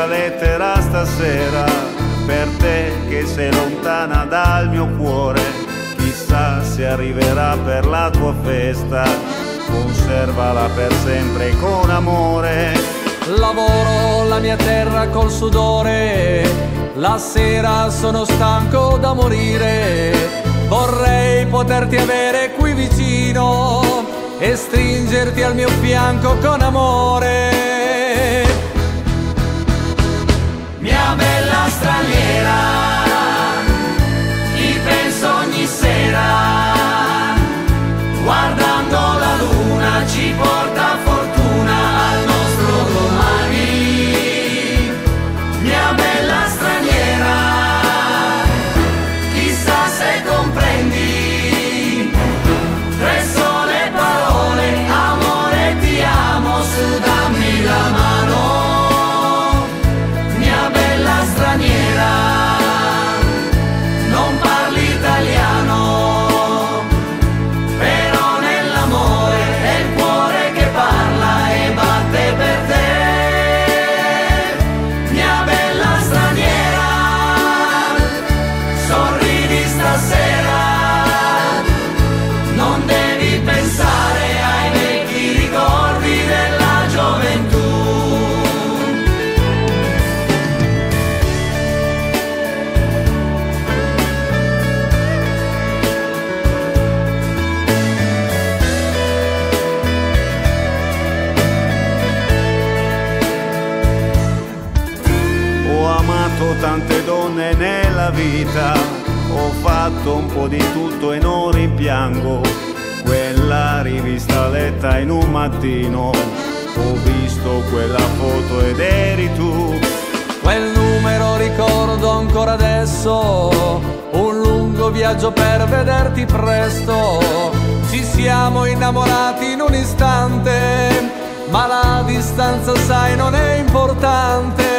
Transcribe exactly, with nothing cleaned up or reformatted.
questa lettera stasera, per te che sei lontana dal mio cuore. Chissà se arriverà per la tua festa, conservala per sempre con amore. Lavoro la mia terra col sudore, la sera sono stanco da morire. Vorrei poterti avere qui vicino e stringerti al mio fianco con amore. Mia bella straniera, ti penso ogni sera, guardando la luna ci porta fortuna al nostro domani. Mia bella straniera, chissà se comprendi, tre sole parole, amore ti amo, su dammi la mano. Mia bella straniera, non parli italiano, però nell'amore è il cuore che parla e batte per te. Mia bella straniera, sorridi stasera, non devi pensare ai vecchi ricordi della gioventù. Ho amato tante donne nella vita, ho fatto un po' di tutto e non rimpiango. Quella rivista letta in un mattino, ho visto quella foto ed eri tu. Quel numero ricordo ancora adesso, un lungo viaggio per vederti presto. Ci siamo innamorati in un istante, ma la distanza sai non è importante.